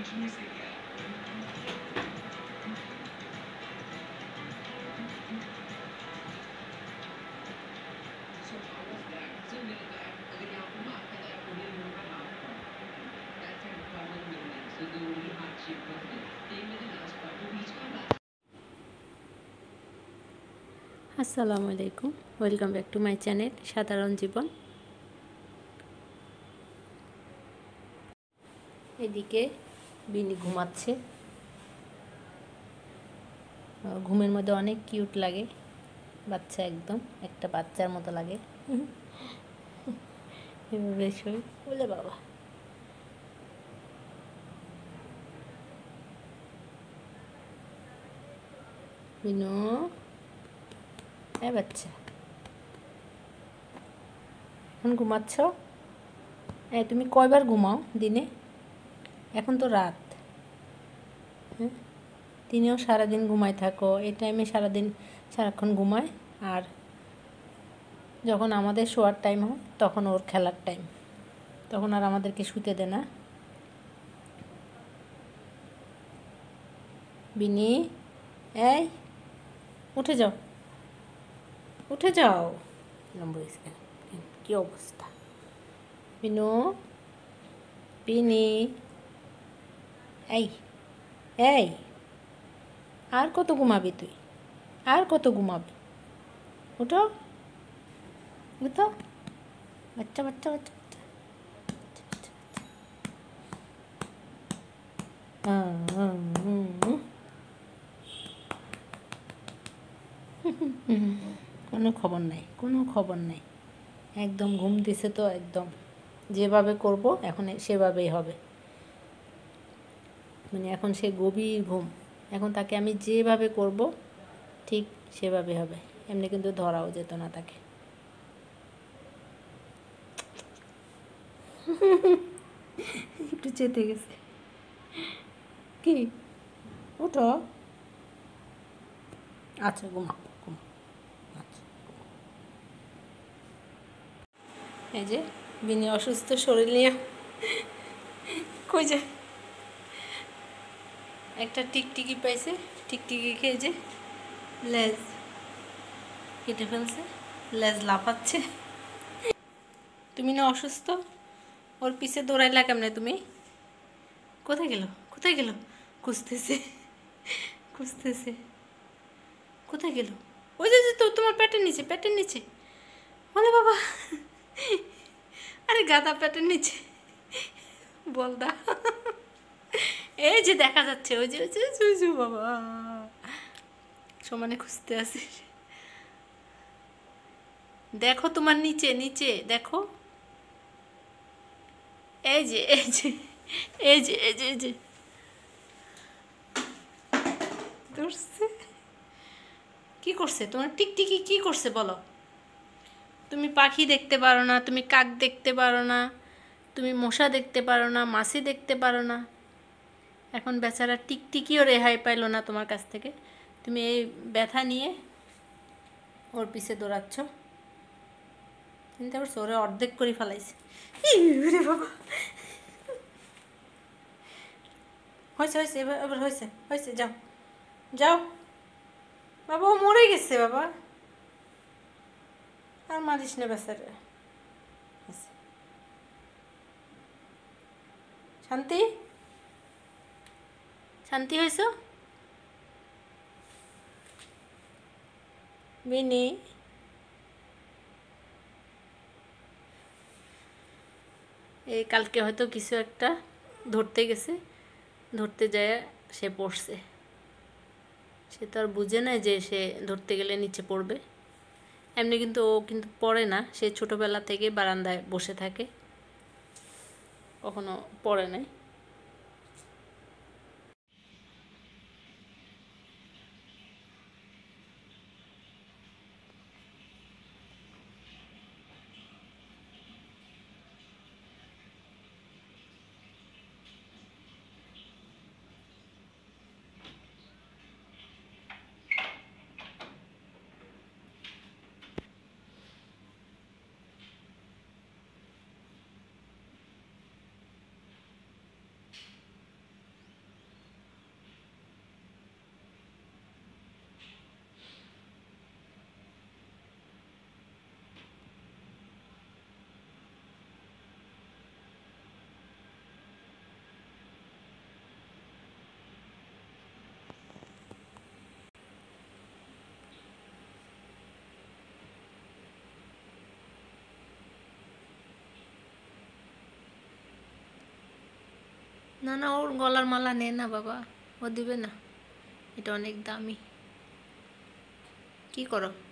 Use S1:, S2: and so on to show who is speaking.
S1: আসসালামু আলাইকুম, welcome back to my channel সাধারণ জীবন। এদিকে বিনি ঘুমাচ্ছে। ঘুমের মধ্যে অনেক কিউট লাগে, বাচ্চা একদম একটা বাচ্চার মতো লাগে। এভাবে শুই বলে বাবা। বিনু, বাচ্চা এখন ঘুমাচ্ছ? তুমি কয়বার ঘুমাও দিনে? এখন তো রাত। হ্যাঁ, তিনিও সারাদিন ঘুমায় থাকো, এই টাইমে সারাক্ষণ ঘুমায়। আর যখন আমাদের শোয়ার টাইম হয় তখন ওর খেলার টাইম, তখন আর আমাদেরকে শুতে দেয় না। বিনি, এই উঠে যাও, উঠে যাও। কি অবস্থা বিনু? বিনি, এই এই আর কত ঘুমাবি তুই? আর কত ঘুমাবি? উঠো, উঠো, বাচ্চা বাচ্চা বাচ্চা কোনো খবর নাই, কোনো খবর নাই। একদম ঘুম দিছে তো, একদম যেভাবে করব এখন সেভাবেই হবে। মানে এখন সে গভীর ঘুম, এখন তাকে আমি যেভাবে করব ঠিক সেভাবে হবে। এমনি কিন্তু ধরাও যেত না তাকে। একটু চেতে গেছে। কি? উঠো, আচ্ছা ঘুমাও, ঘুমাও। আচ্ছা, এই যে বিনি অসুস্থ শরীর নিয়ে কই যায়। একটা টিকটিকি পাইছে, টিকটিকি খেয়ে যে লেজ কেটে ফেলছে, লেজ লাফাচ্ছে। তুমি না অসুস্থ, ওর পিছে দৌড়াইলা কেমনে তুমি? কোথায় গেল, কোথায় গেল? খুঁজতেছে, খুঁজতেছে, কোথায় গেল? ওই যে তো তোমার পেটের নিচে, পেটের নিচে। বলে বাবা, আরে গাদা পেটের নিচে বলদা। এই যে দেখা যাচ্ছে, ওই যে ওই যে বাবা সমানে খুঁজতে আসে। দেখো তোমার নিচে, নিচে দেখো। এই যে এই যে এই যে এই যে এই যে ধরছে। কি করছে তোমার টিকটিকি? কি করছে বলো? তুমি পাখি দেখতে পারো না, তুমি কাক দেখতে পারো না, তুমি মশা দেখতে পারো না, মাছি দেখতে পারো না। এখন বেচারা টিকটিকিও রেহাই পাইলো না তোমার কাছ থেকে। তুমি এই ব্যথা নিয়ে ওর পিছে দৌড়াচ্ছ। চিন্তা করছো, ওরে অর্ধেক করে ফেলাইছে। বাবা, হয়েছে হয়েছে, এবার এবার হয়েছে হয়েছে, যাও যাও। বাবা ও মরে গেছে বাবা, আর মারিস না বেচারে। শান্তি, শান্তি হয়েছ? বিনি, এই কালকে হয়তো কিছু একটা ধরতে গেছে, ধরতে যায় সে পড়ছে। সে তো আর বুঝে না যে সে ধরতে গেলে নিচে পড়বে। এমনি কিন্তু ও কিন্তু পড়ে না, সে ছোটোবেলা থেকে বারান্দায় বসে থাকে, কখনো পড়ে নাই। না না, ওর গলার মালা নে না বাবা, ও দিবে না, এটা অনেক দামি। কি করো?